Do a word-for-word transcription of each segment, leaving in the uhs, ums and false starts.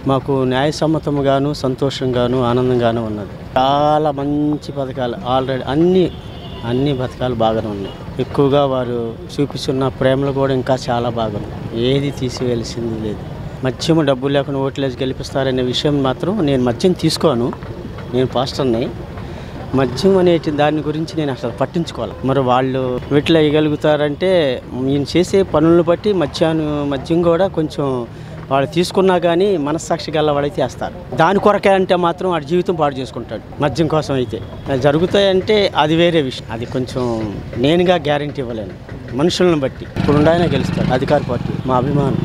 మాకు న్యాయసమ్మతంగాను సంతోషంగాను ఆనందంగాను ఉన్నది. చాలా మంచి పథకాలు ఆల్రెడీ అన్ని అన్ని పథకాలు బాగానే ఉన్నాయి. ఎక్కువగా వారు చూపిస్తున్న ప్రేమలు కూడా ఇంకా చాలా బాగున్నాయి. ఏది తీసివేయాల్సింది లేదు. మద్యం డబ్బులు లేకుండా ఓట్లేసి గెలిపిస్తారనే విషయం మాత్రం నేను మద్యం తీసుకోను. నేను పాస్టర్ని. మద్యం అనేటి దాని గురించి నేను అసలు పట్టించుకోవాలి. మరి వాళ్ళు వీటిలో వేయగలుగుతారంటే నేను చేసే పనులను బట్టి మద్యాన్ని మద్యం కూడా కొంచెం వాళ్ళు తీసుకున్నా కానీ మనస్సాక్షి గల వాడైతే వేస్తారు. దాని కొరకే అంటే మాత్రం వాడి జీవితం పాడు చేసుకుంటాడు. మద్యం కోసం అయితే జరుగుతాయంటే అది వేరే విషయం. అది కొంచెం నేనుగా గ్యారంటీ ఇవ్వలేను. మనుషులను బట్టి ఇప్పుడు ఉండాయనే గెలుస్తాడు అధికార పార్టీ. మా అభిమానం.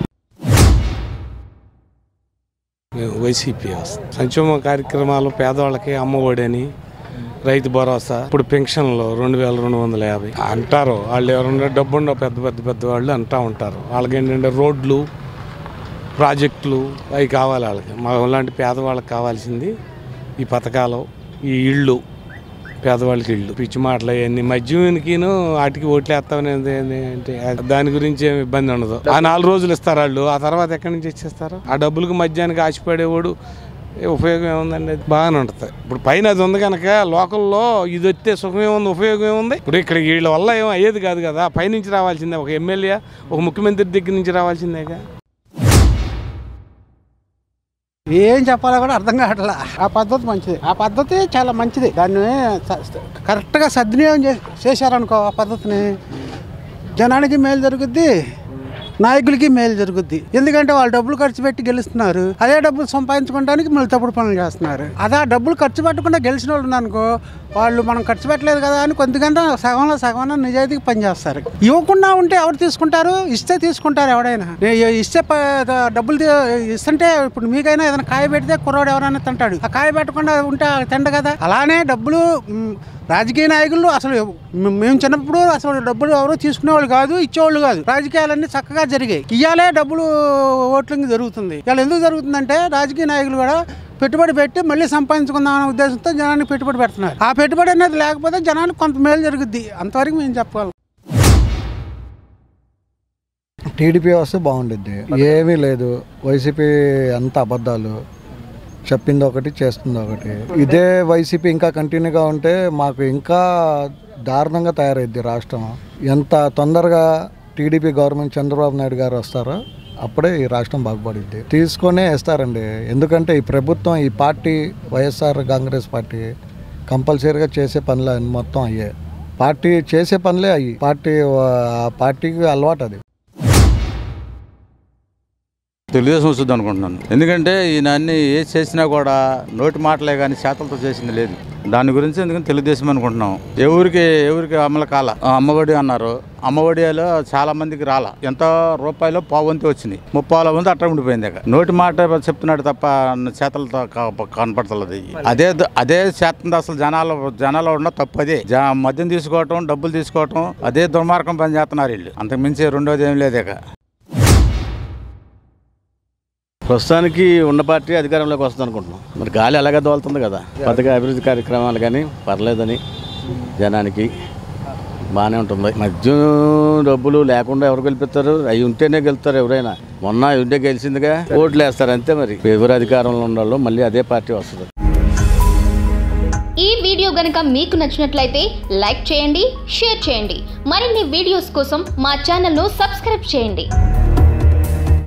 వైసీపీ సంక్షేమ కార్యక్రమాలు పేదవాళ్ళకి అమ్మఒడి అని, రైతు భరోసా, ఇప్పుడు పెన్షన్లు రెండు వేల రెండు వందల యాభై అంటారు. వాళ్ళు ఎవరన్నా డబ్బు ఉండవు పెద్ద పెద్ద పెద్ద వాళ్ళు అంటూ ఉంటారు. వాళ్ళకి ఏంటంటే రోడ్లు, ప్రాజెక్టులు అవి కావాలి. వాళ్ళకి మా లాంటి పేదవాళ్ళకి కావాల్సింది ఈ పథకాలు, ఈ ఇళ్ళు, పేదవాళ్ళకి ఇళ్ళు. పిచ్చి మాటలు అవన్నీ మద్యంకిను వాటికి ఓట్లు వేస్తామనేది అంటే దాని గురించి ఏమి ఇబ్బంది ఉండదు. ఆ నాలుగు రోజులు ఇస్తారు వాళ్ళు, ఆ తర్వాత ఎక్కడి నుంచి ఇచ్చేస్తారు? ఆ డబ్బులకు మద్యానికి ఆశపడేవాడు ఉపయోగం ఏముందండి? అది బాగానే ఉంటుంది. ఇప్పుడు పైన అది ఉంది కనుక లోకల్లో ఇది వస్తే సుఖం ఏముంది, ఉపయోగం ఏముంది? ఇప్పుడు ఇక్కడ వీళ్ళ వల్ల ఏమో అయ్యేది కాదు కదా. పైనుంచి రావాల్సిందే, ఒక ఎమ్మెల్యే ఒక ముఖ్యమంత్రి దగ్గర నుంచి రావాల్సిందేగా. ఏం చెప్పాలో కూడా అర్థం కావట్లా. ఆ పద్ధతి మంచిది, ఆ పద్ధతి చాలా మంచిది. దాన్ని కరెక్ట్గా సద్వినియోగం చేశారనుకో ఆ పద్ధతిని, జనానికి మేలు జరుగుద్ది, నాయకులకి మేలు జరుగుద్ది. ఎందుకంటే వాళ్ళు డబ్బులు ఖర్చు పెట్టి గెలుస్తున్నారు. అదే డబ్బులు సంపాదించుకోవడానికి మళ్ళీ తప్పుడు పనులు చేస్తున్నారు. అదే డబ్బులు ఖర్చు పెట్టకుండా గెలిచిన వాళ్ళు ఉన్నారనుకో, వాళ్ళు మనం ఖర్చు పెట్టలేదు కదా అని కొద్దిగంట సగంలో సగంలో నిజాయితీకి పనిచేస్తారు. ఇవ్వకుండా ఉంటే ఎవరు తీసుకుంటారు? ఇస్తే తీసుకుంటారు ఎవడైనా. ఇస్తే డబ్బులు ఇస్తుంటే ఇప్పుడు మీకైనా ఏదైనా కాయ పెడితే కుర్రాడు ఎవరైనా తింటాడు. ఆ కాయ పెట్టకుండా ఉంటే తిండ కదా. అలానే డబ్బులు రాజకీయ నాయకులు అసలు మేము చిన్నప్పుడు అసలు డబ్బులు ఎవరు తీసుకునేవాళ్ళు కాదు, ఇచ్చేవాళ్ళు కాదు. రాజకీయాలన్నీ చక్కగా జరిగాయి. ఇవాళే డబ్బులు ఓట్లింగ్ జరుగుతుంది. ఇవాళ ఎందుకు జరుగుతుందంటే రాజకీయ నాయకులు కూడా పెట్టుబడి పెట్టి మళ్ళీ సంపాదించుకుందాం అనే ఉద్దేశంతో జనానికి పెట్టుబడి పెడుతున్నారు. ఆ పెట్టుబడి అనేది లేకపోతే జనానికి కొంత మేలు జరుగుద్ది. అంతవరకు మేము చెప్పగలం. టీడీపీ వస్తే బాగుండిద్ది. ఏమీ లేదు. వైసీపీ అంత అబద్ధాలు, చెప్పింది ఒకటి చేస్తుంది ఒకటి. ఇదే వైసీపీ ఇంకా కంటిన్యూగా ఉంటే మాకు ఇంకా దారుణంగా తయారైద్ది రాష్ట్రం. ఎంత తొందరగా టీడీపీ గవర్నమెంట్ చంద్రబాబు నాయుడు గారు వస్తారో అప్పుడే ఈ రాష్ట్రం బాగుపడిద్ది. తీసుకొనే వేస్తారండి. ఎందుకంటే ఈ ప్రభుత్వం, ఈ పార్టీ వైఎస్ఆర్ కాంగ్రెస్ పార్టీ కంపల్సరీగా చేసే పనులు మొత్తం అయ్యాయి. పార్టీ చేసే పనులే అయ్యి పార్టీ ఆ పార్టీకి అలవాటు అది. తెలుగుదేశం వస్తుంది అనుకుంటున్నాను. ఎందుకంటే ఈయన అన్ని ఏ చేసినా కూడా నోటి మాటలే కానీ చేతలతో చేసింది లేదు. దాని గురించి ఎందుకంటే తెలుగుదేశం అనుకుంటున్నాం. ఎవరికి ఎవరికి అమలు కాల. అమ్మఒడి అన్నారు, అమ్మఒడిలో చాలా మందికి రాల. ఎంత రూపాయలు పావంతి వచ్చినాయి, ముప్పాల వంతు అట్ట ఉండిపోయింది. నోటి మాట చెప్తున్నాడు తప్ప చేతలతో కనపడతలేదు. అదే అదే చేస్తుంది అసలు. జనాలు జనాలు ఉన్న తప్పు అదే. మద్యం తీసుకోవటం, డబ్బులు తీసుకోవటం, అదే దుర్మార్గం పని చేస్తున్నారు వీళ్ళు. అంతకు మించి రెండోది ఏం లేదేక. ప్రస్తుతానికి ఉన్న పార్టీ అధికారంలోకి వస్తుంది అనుకుంటున్నాం. మరి గాలి అలాగే దోలుతుంది కదా. పథక అభివృద్ధి కార్యక్రమాలు కానీ పర్లేదని జనానికి బాగానే ఉంటుంది. మద్యం డబ్బులు లేకుండా ఎవరు గెలిపిస్తారు? అవి ఉంటేనే గెలుస్తారు ఎవరైనా. మొన్న అవి ఉంటే గెలిచిందిగా, ఓట్లు వేస్తారు అంతే. మరి ఎవరు అధికారంలో ఉండాలో మళ్ళీ అదే పార్టీ వస్తుంది. ఈ వీడియో గనుక మీకు నచ్చినట్లయితే లైక్ చేయండి, షేర్ చేయండి. మరిన్ని వీడియోస్ కోసం మా ఛానల్ను సబ్స్క్రైబ్ చేయండి.